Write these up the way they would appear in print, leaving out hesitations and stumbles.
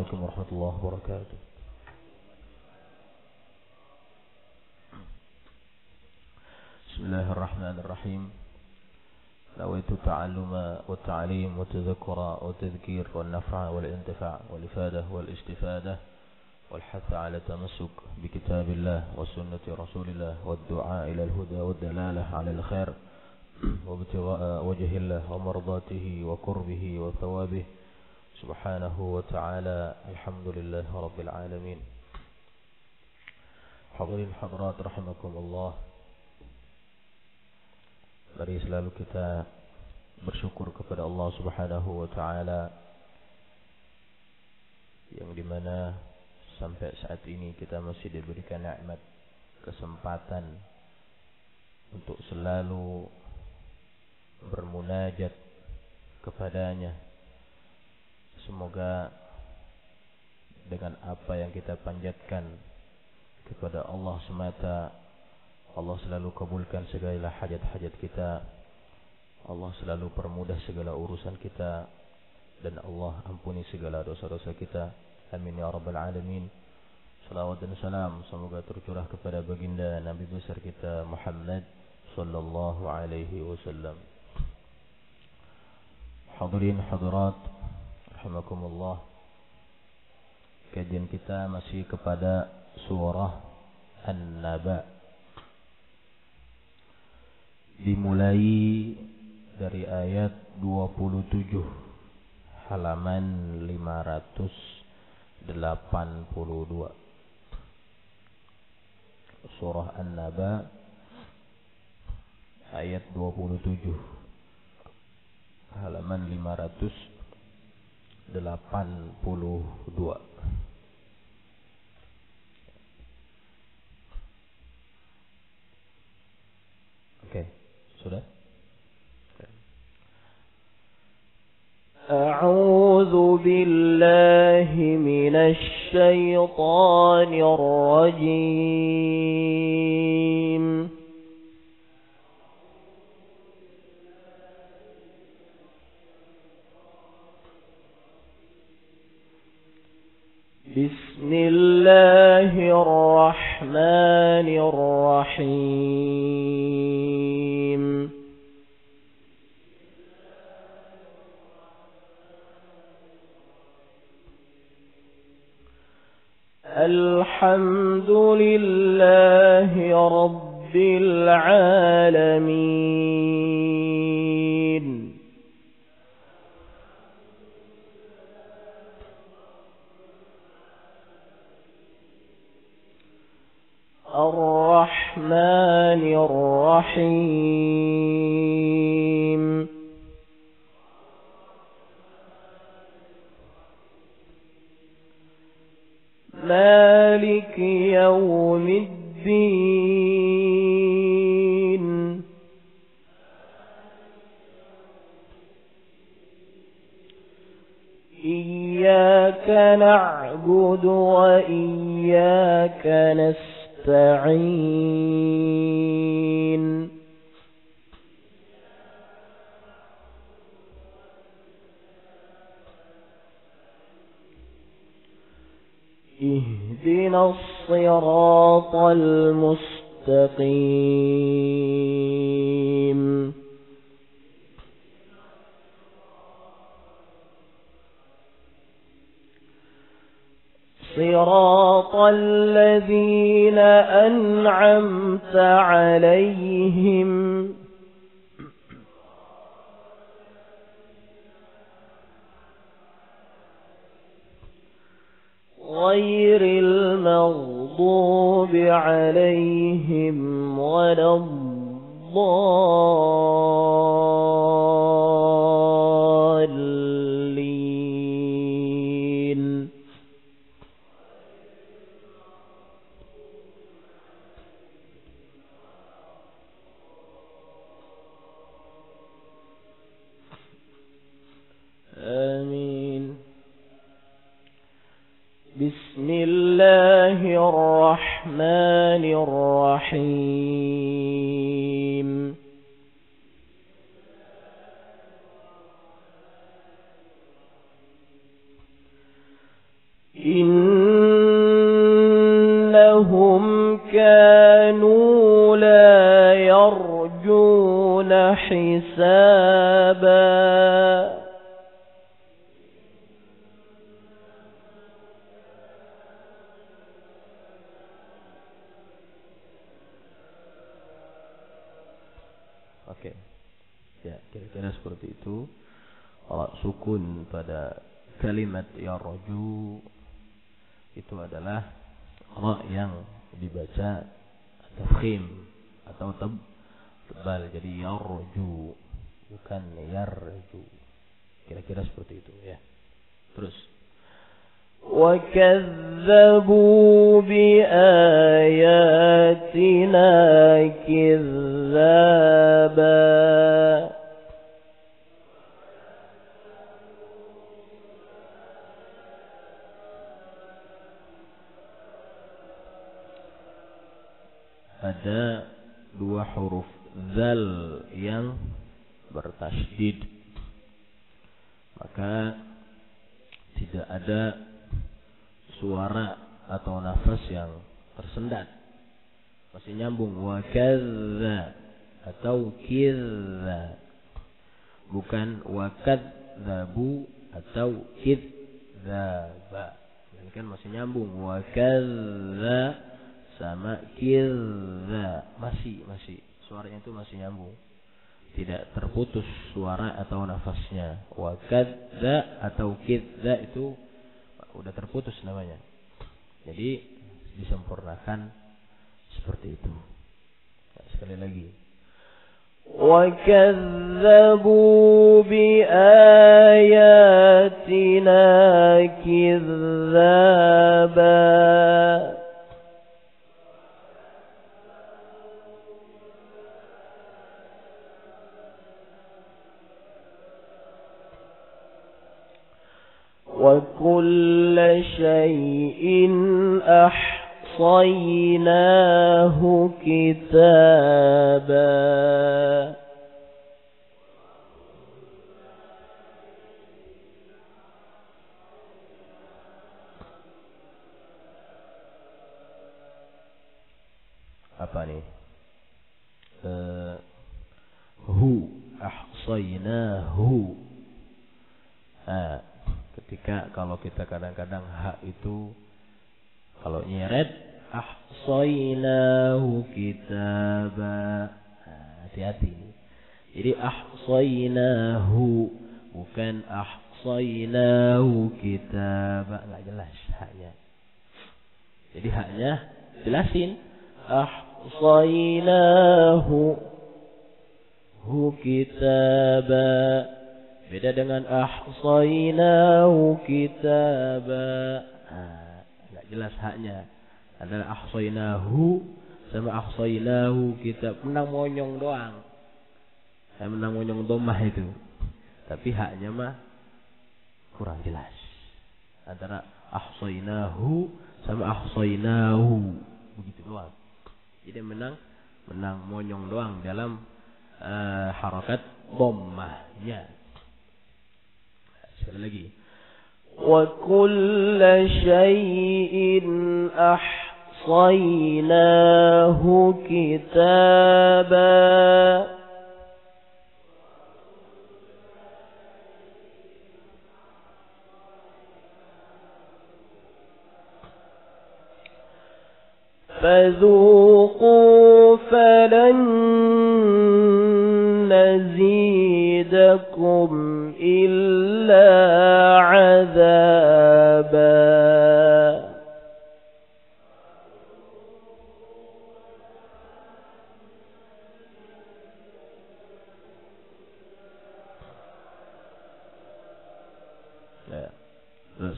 عليكم ورحمة الله وبركاته. بسم الله الرحمن الرحيم. نويت التعلم والتعليم والتذكر والتذكير والنفع والانتفاع والإفادة والاستفادة والحث على التمسك بكتاب الله وسنة رسول الله والدعاء إلى الهدى والدلالة على الخير وابتغاء وجه الله ومرضاته وقربه وثوابه سبحانه وتعالى. الحمد لله رب العالمين. Hadirin hadirat rahimakumullah, mari selalu kita bersyukur kepada Allah Subhanahu wa taala yang dimana sampai saat ini kita masih diberikan nikmat kesempatan untuk selalu bermunajat kepadanya. Semoga dengan apa yang kita panjatkan kepada Allah semata, Allah selalu kabulkan segala hajat-hajat kita, Allah selalu permudah segala urusan kita, dan Allah ampuni segala dosa-dosa kita. Amin ya rabbal alamin. Salawat dan salam semoga tercurah kepada baginda Nabi besar kita Muhammad sallallahu alaihi wasallam. Hadirin hadirat rahimakumullah, kajian kita masih kepada surah An-Naba, dimulai dari ayat 27 halaman 582. Surah An-Naba ayat 27 halaman 582. Oke, sudah? أعوذ بالله من الشيطان الرجيم. بسم الله الرحمن الرحيم. الحمد لله رب العالمين. الرحمن الرحيم. مالك يوم الدين. إياك نعبد وإياك نستعين. اهدنا الصراط المستقيم. صراط الذين أنعمت عليهم غير المغضوب عليهم ولا الضالين. آمين. بسم الله الرحمن الرحيم. إنهم كانوا لا يرجون حسابا. Oke, ya kira-kira seperti itu. Kalau sukun pada kalimat yarju itu adalah ra yang dibaca tafkhim atau tebal, jadi yarju bukan yarju. Kira-kira seperti itu ya. Terus وَكَذَّبُوا بِآيَاتِنَا كِذَّابًا. ada dua huruf zal yang bertasydid, maka tidak ada suara atau nafas yang tersendat, masih nyambung. Wa kadza atau kidza, bukan wa kadzabu atau kidzaba, ini kan masih nyambung. Wa kadza sama kidza, masih suaranya itu masih nyambung, tidak terputus suara atau nafasnya. Wa kadza atau kidza itu udah terputus namanya, jadi disempurnakan seperti itu. Sekali lagi, وَكَذَّبُوا بِآيَاتِنَا كِذَّابًا. وَكُلَّ شَيْءٍ أَحْصَيْنَاهُ كِتَابًا. apa nih? Hu ahsaynahu. Ketika kalau kita kadang-kadang hak itu kalau nyeret ahsaynahu kitaba, hati-hati. Jadi ahsaynahu bukan ahsaynahu kitaba, nggak jelas haknya. Jadi haknya jelasin, ahsaynahu hu kitaba, beda dengan ahsaynahu kitaba. Enggak jelas haknya. Adalah ahsaynahu sama ahsaynahu kitab, menang monyong doang. Menang monyong domah itu. Tapi haknya mah kurang jelas. Antara ahsaynahu sama ahsaynahu, begitu doang. Jadi menang monyong doang dalam harakat dhammahnya. Sekali lagi. Wa kullu syai'in ahsaynahu kitaba. فذوقوا فلن نزيدكم إلا عذابا. Terus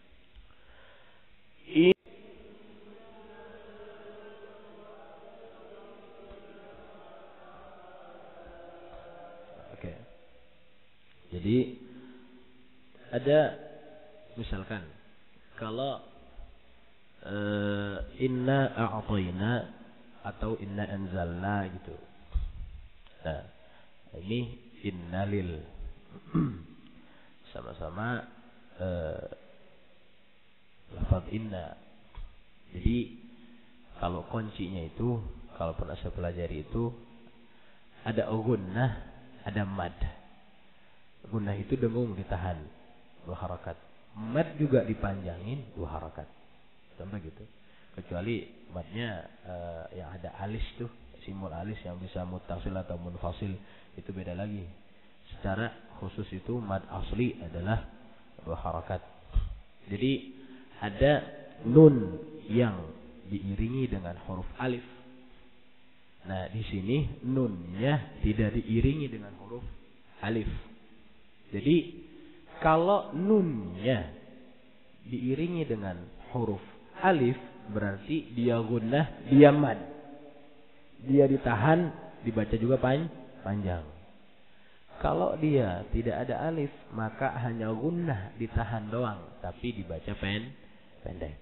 jadi ada misalkan kalau inna a'tayna atau inna anzalna gitu. Nah, ini innalil sama-sama lafaz inna. Jadi Kalau kuncinya itu, kalau pernah saya pelajari itu, ada gunnah, ada mad. Gunnah itu dengung ditahan 2 harakat. Mad juga dipanjangin 2 harakat. Contoh gitu. Kecuali madnya yang ada alis tuh, simbol alis yang bisa muttasil atau munfasil, itu beda lagi. Secara khusus itu mad asli adalah 2 harakat. Jadi ada nun yang diiringi dengan huruf alif. Nah, di sini nunnya tidak diiringi dengan huruf alif. Jadi kalau nunnya diiringi dengan huruf alif, berarti dia gunnah, dia mad. Dia ditahan, dibaca juga panjang. Kalau dia tidak ada alif, maka hanya gunnah, ditahan doang, tapi dibaca pendek.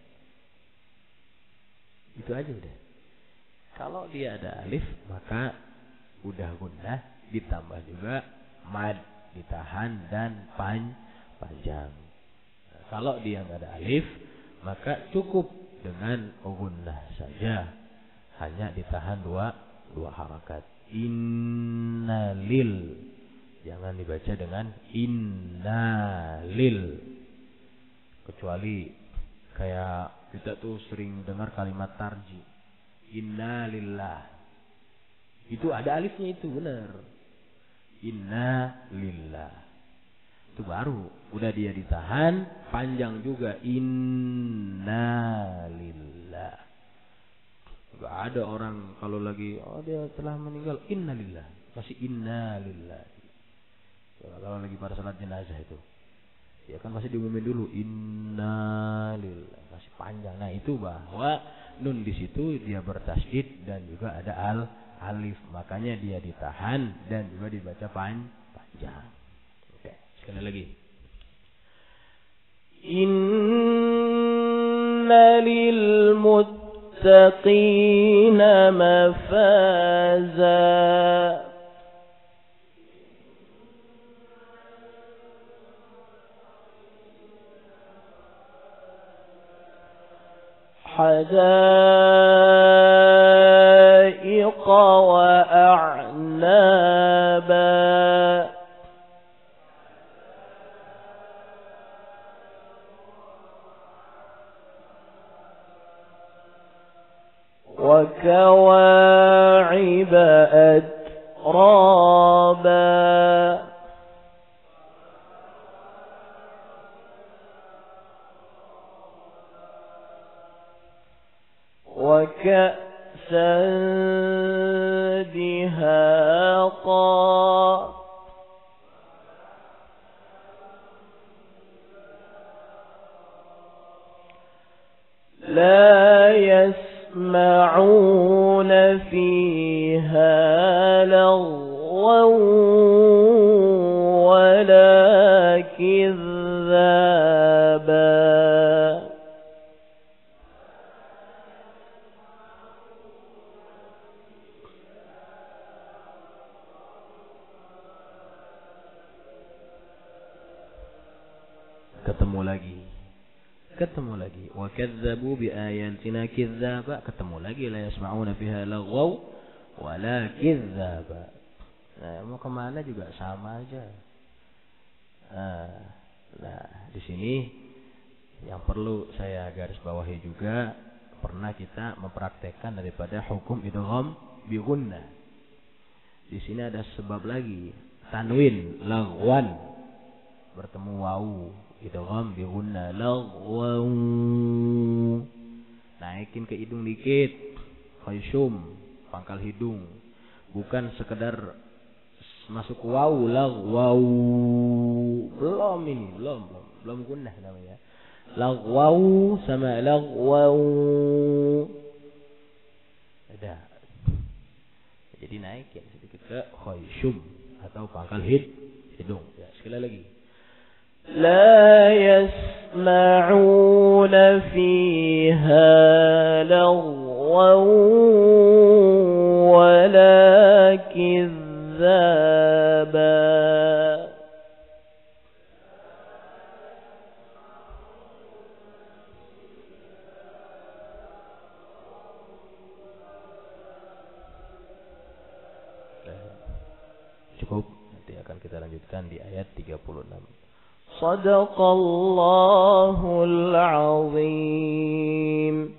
Itu aja udah. Kalau dia ada alif, maka udah gunnah, ditambah juga mad, ditahan dan panjang. Nah, kalau dia nggak ada alif, maka cukup dengan gunnah saja, hanya ditahan dua harakat. Innalil, jangan dibaca dengan innalil. Kecuali kayak kita tuh sering dengar kalimat tarji, innalillah, itu ada alifnya, itu benar. Innalillah, itu baru udah dia ditahan, panjang juga, innalillah. Gak ada orang kalau lagi dia telah meninggal, innalillah, masih innalillah. Kalau lagi pada salat jenazah itu, ya kan masih diumumin dulu innalillah, masih panjang. Nah, itu bahwa nun di situ dia bertasydid dan juga ada alif, makanya dia ditahan dan juga dibaca panjang. Oke, sekali lagi. Innalil muttaqina mafaza. حدائق وأعنابا وكواعب أترابا وكأسا دهاقا لا يسمعون فيها لغوا ولا كذابا ketemu lagi wa kadzdzabu bi ayatina kidzaba, ketemu lagi la yasma'una fiha laghaw wala kidzaba. Nah, mau kemana juga sama aja. Nah, di sini yang perlu saya garis bawahi juga, pernah kita mempraktekkan daripada hukum idgham bi gunnah. Di sini ada sebab lagi, tanwin laghwan bertemu wawu, idgham bi gunnah laghwan. Naikin ke hidung dikit, khayshum, pangkal hidung, bukan sekedar masuk wawu laghwaw. Belum gunnah namanya. Laghwaw sama laghwaw. Ada. Jadi naikin sedikit ke khayshum atau pangkal hidung. Ya, sekali lagi. لا يسمعون فيها لغوا ولا كذابا cukup. Nanti akan kita lanjutkan di ayat 36. Sadaqallahul azim.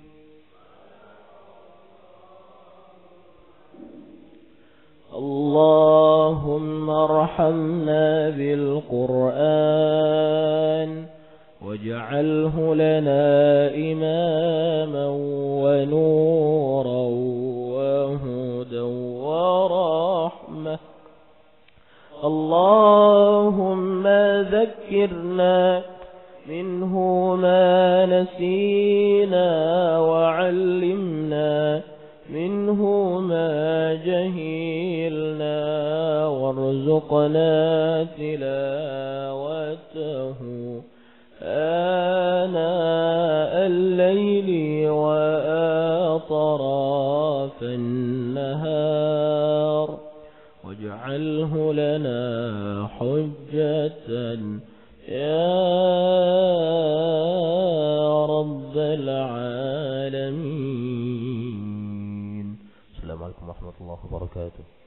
Allahumma arhamna bil Qur'an waj'alhu lana imaman wa nuran wa hudan wa rahmah. Allahumma dhakkirna minhu ma nasina wa 'allimna minhu ma jahilna warzuqna tilawatahu ana al-layli wa atrafan nahar waj'alhu lana hujjatan ya rabbal alamin. Assalamualaikum warahmatullahi wabarakatuh.